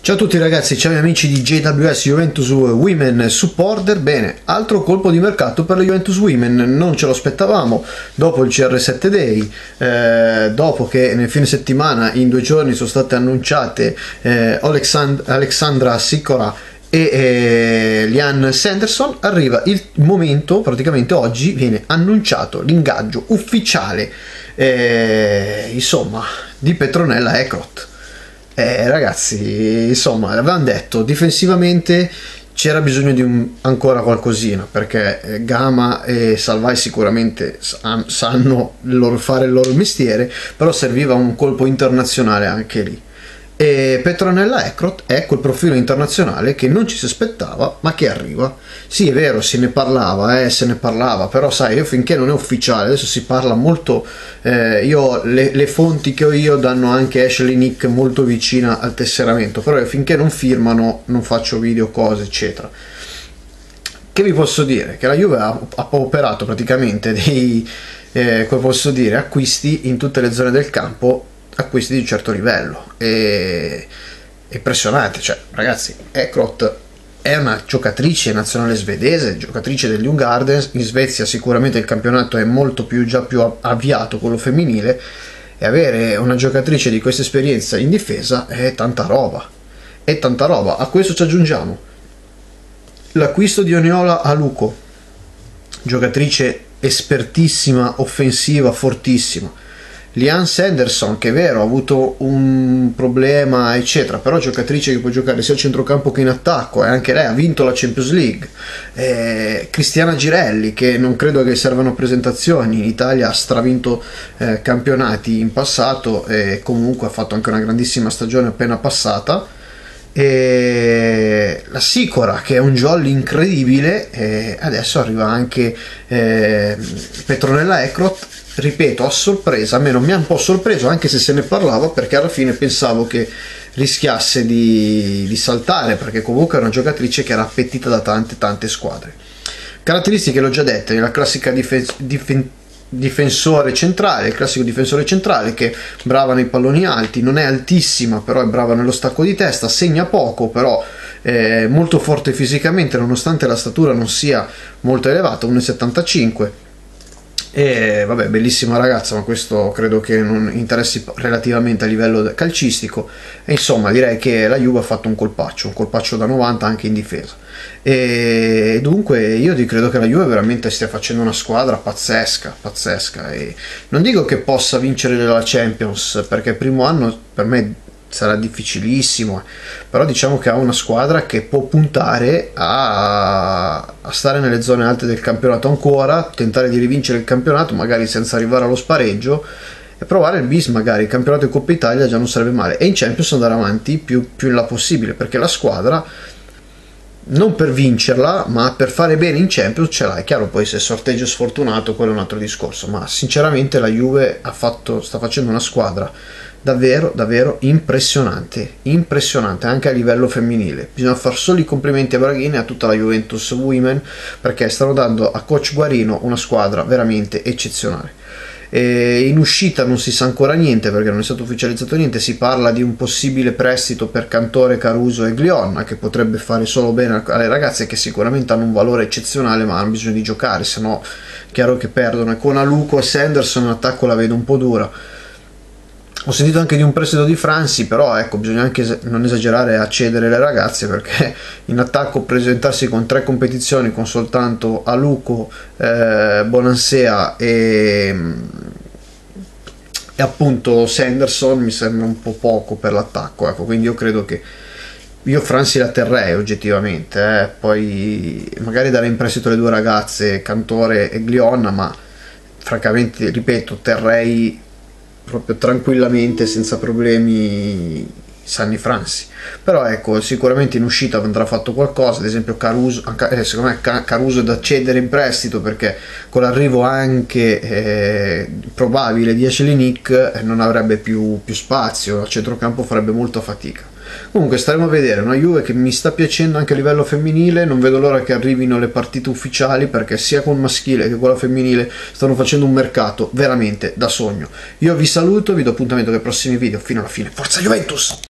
Ciao a tutti ragazzi, ciao amici di JWS Juventus Women Supporter. Bene, altro colpo di mercato per la Juventus Women, non ce lo aspettavamo dopo il CR7 Day, dopo che nel fine settimana in 2 giorni sono state annunciate Alexandra Sicora e Liane Sanderson. Arriva il momento, praticamente oggi viene annunciato l'ingaggio ufficiale insomma di Petronella Ekrot. Ragazzi, insomma, avevamo detto difensivamente c'era bisogno di ancora qualcosina, perché Gama e Salvai sicuramente sanno fare il loro mestiere, però serviva un colpo internazionale anche lì. E Petronella Ekrot è quel profilo internazionale che non ci si aspettava, ma che arriva. Sì, è vero, se ne parlava, però sai, io finché non è ufficiale, adesso si parla molto, le fonti che ho io danno anche Ashley Nick molto vicina al tesseramento, però finché non firmano non faccio video, cose, eccetera. Che vi posso dire? Che la Juve ha operato praticamente dei, come posso dire, acquisti in tutte le zone del campo, acquisti di un certo livello, e impressionante. Cioè, ragazzi, Ekrot è una giocatrice nazionale svedese, giocatrice del Djurgården. In Svezia sicuramente il campionato è molto già più avviato, quello femminile, e avere una giocatrice di questa esperienza in difesa è tanta roba, è tanta roba. A questo ci aggiungiamo l'acquisto di Oniola Aluko, giocatrice espertissima, offensiva, fortissima. Liane Sanderson, che è vero, ha avuto un problema eccetera, però giocatrice che può giocare sia a centrocampo che in attacco, e anche lei ha vinto la Champions League. Cristiana Girelli, che non credo che servano presentazioni, in Italia ha stravinto campionati in passato e comunque ha fatto anche una grandissima stagione appena passata. E la Sicora, che è un jolly incredibile, e adesso arriva anche Petronella Ekrot. Ripeto, a sorpresa, a me non mi ha un po' sorpreso, anche se ne parlava, perché alla fine pensavo che rischiasse di saltare, perché comunque è una giocatrice che era appetita da tante squadre. Caratteristiche l'ho già dette: la classica difensore centrale, il classico difensore centrale che è brava nei palloni alti, non è altissima però è brava nello stacco di testa, segna poco però è molto forte fisicamente nonostante la statura non sia molto elevata, 1,75 m. E vabbè, bellissima ragazza, ma questo credo che non interessi relativamente a livello calcistico. E insomma, direi che la Juve ha fatto un colpaccio da 90 anche in difesa, e dunque io credo che la Juve veramente stia facendo una squadra pazzesca, e non dico che possa vincere la Champions, perché il primo anno per me sarà difficilissimo, però diciamo che ha una squadra che può puntare a stare nelle zone alte del campionato ancora, tentare di rivincere il campionato magari senza arrivare allo spareggio, e provare il bis. Magari il campionato di Coppa Italia già non sarebbe male, e in Champions andare avanti più in là possibile, perché la squadra non per vincerla ma per fare bene in Champions ce l'ha. È chiaro, poi se il sorteggio è sfortunato quello è un altro discorso, ma sinceramente la Juve sta facendo una squadra davvero impressionante anche a livello femminile. Bisogna far solo i complimenti a Braghini e a tutta la Juventus Women, perché stanno dando a coach Guarino una squadra veramente eccezionale. E in uscita non si sa ancora niente, perché non è stato ufficializzato niente. Si parla di un possibile prestito per Cantore, Caruso e Glionna, che potrebbe fare solo bene alle ragazze, che sicuramente hanno un valore eccezionale ma hanno bisogno di giocare, se no chiaro che perdono. E con Aluko e Sanderson in attacco la vedo un po' dura. Ho sentito anche di un prestito di Franzi, però ecco, bisogna anche non esagerare a cedere le ragazze, perché in attacco presentarsi con 3 competizioni con soltanto Aluko, Bonansea e appunto Sanderson mi sembra un po' poco per l'attacco, ecco. Quindi io credo che Franzi la terrei oggettivamente, poi magari dare in prestito le 2 ragazze, Cantore e Glionna, ma francamente, ripeto, terrei proprio tranquillamente senza problemi Sanni Franzi. Però ecco, sicuramente in uscita andrà fatto qualcosa, ad esempio Caruso. Secondo me Caruso è da cedere in prestito, perché con l'arrivo anche probabile di Ashley Nick non avrebbe più spazio, a centrocampo farebbe molta fatica. Comunque staremo a vedere una Juve che mi sta piacendo anche a livello femminile. Non vedo l'ora che arrivino le partite ufficiali, perché sia con maschile che con la femminile stanno facendo un mercato veramente da sogno. Io vi saluto, vi do appuntamento ai prossimi video fino alla fine. Forza Juventus!